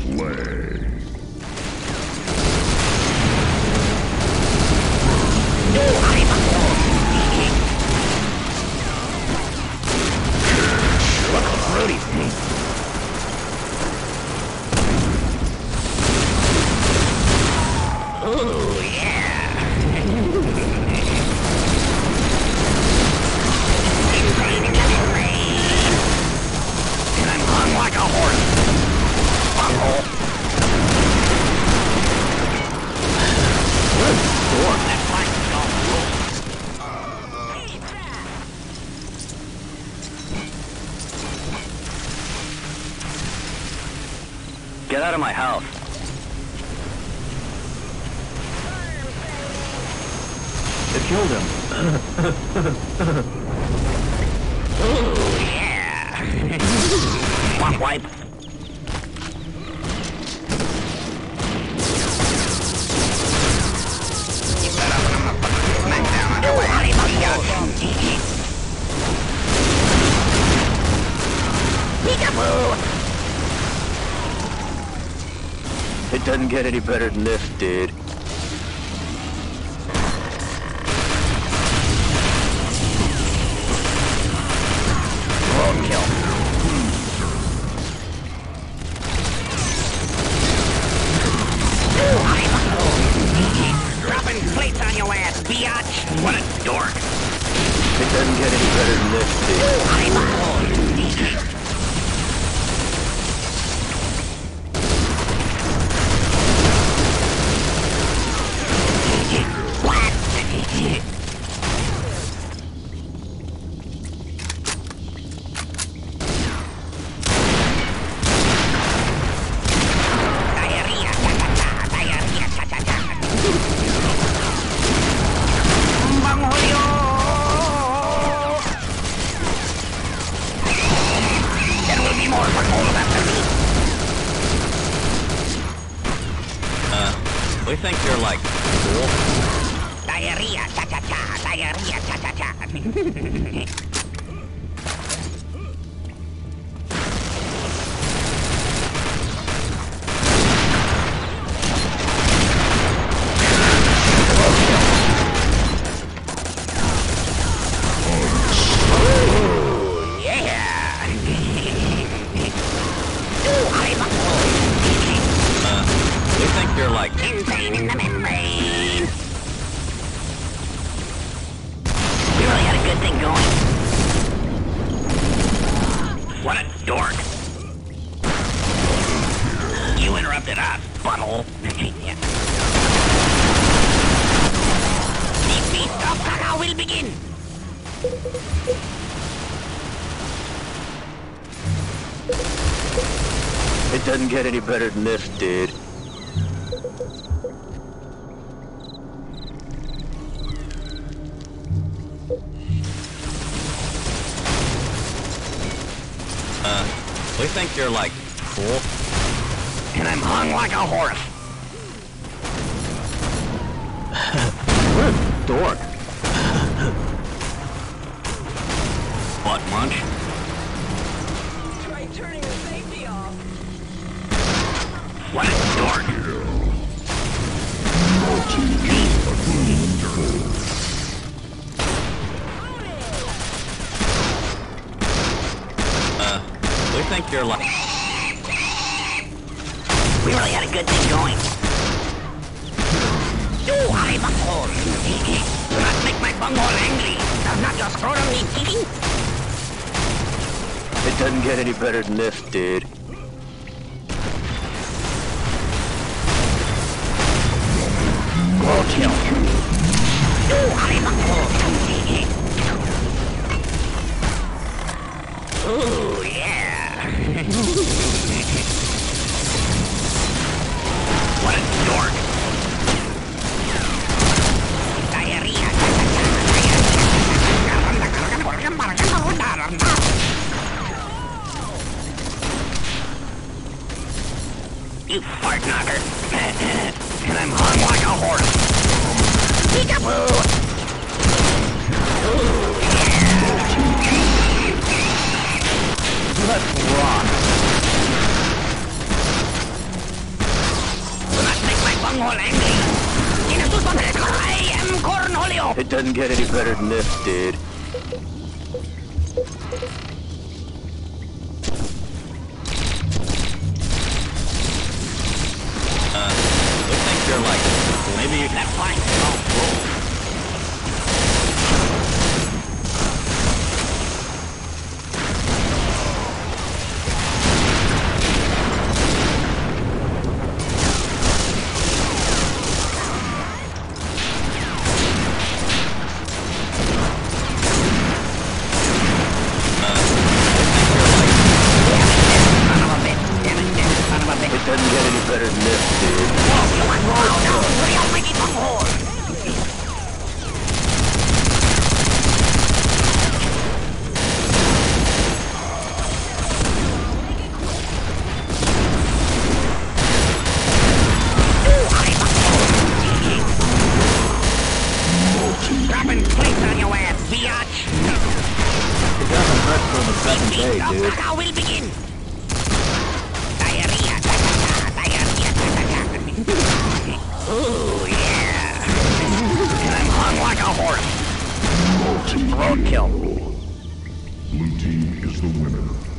Play. Oh, yeah. And I'm hung like a horse. Bunghole. Good storm. That's like Get out of my house. It killed him. Oh, yeah. Swamp wipe. Keep that up and I'm gonna put the smack down on your way. Peekaboo! It doesn't get any better than this, dude. Kill. Dropping plates on your ass, biatch. What a dork. It doesn't get any better than this, dude. We think you're like cool. Diarrhea, cha-cha-cha, diarrhea, cha-cha-cha. You're like insane in the membrane. We really had a good thing going. What a dork. You interrupted us, butthole. Yeah. The feast of Saga will begin. It doesn't get any better than this, dude. We think you're like cool. And I'm hung like a horse. What a dork. Butt munch. Try turning the safety off. What a dork. We think you're like... We really had a good thing going. Oh, I'm a horse. Do not make my bunghole angry. Does not just throw on me teething. It doesn't get any better than this, dude. Go kill. Oh, I'm a horse. Oh, yeah. What a dork. Diarrhea. You fart knocker. And I'm hung like a horse. Peekaboo. Oh, yeah. Let's rock. It doesn't get any better than this, dude. Looks like they're like, maybe you can find roll. It doesn't get any better than this, dude. Dropping plates on your ass, biatch! It doesn't hurt from the second day, dude. Now will begin! Ooh, yeah! And I'm hung like a horse. Roadkill. Blue team is the winner.